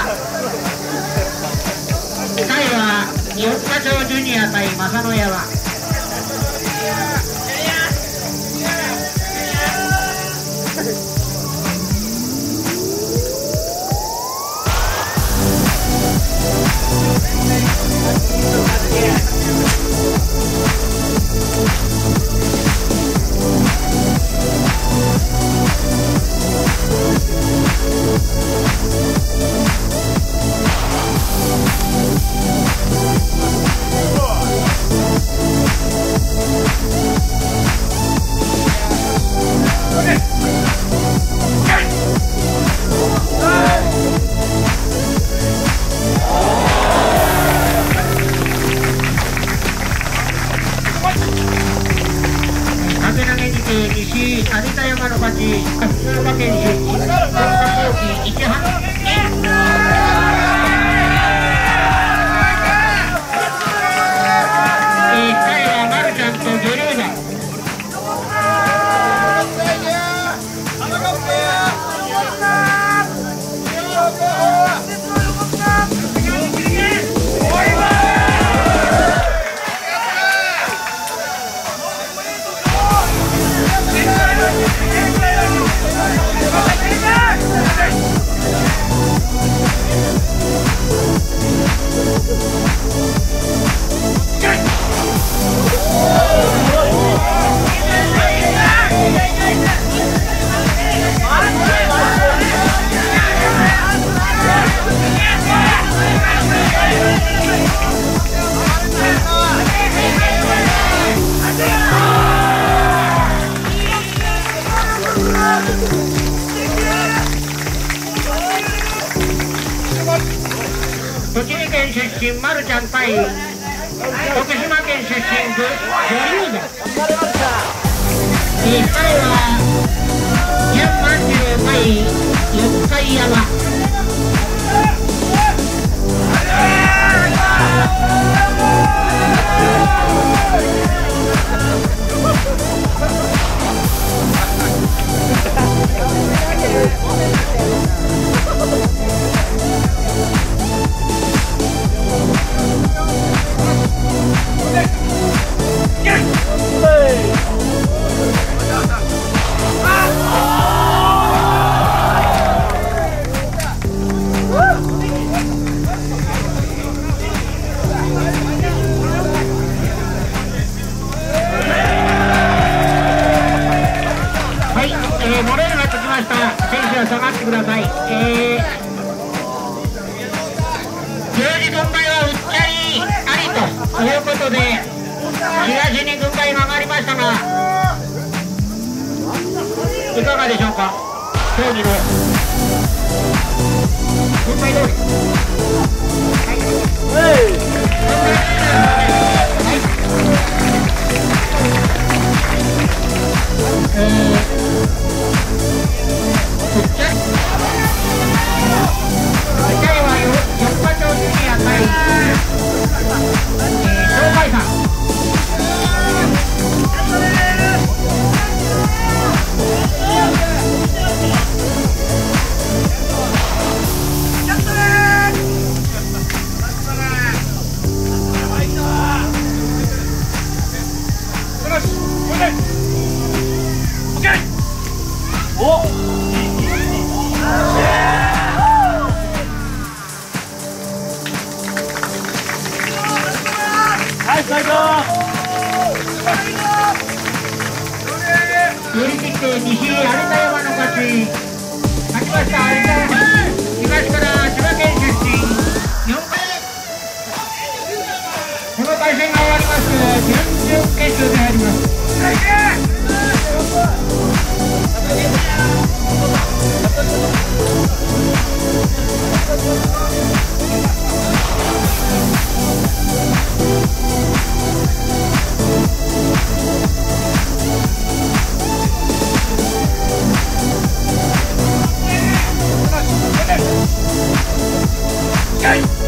タイは四日町ジュニア対正野山。西有田山の勝ち。福岡県出身、福岡高校市原。タイはまるちゃんと女流だ。栃木県出身、まるちゃん対徳島県出身、女流だ。彼は4万10対四日山。モレールがつきました。選手は下がってください。行事軍配はうっちゃりありということで、東に軍配が上がりましたが、いかがでしょうか。競技の軍配通り。寄り切って西有田山の勝ち。勝ちました有田山。東から千葉県出身、4回この対戦が終わります。準々決勝であります。はい。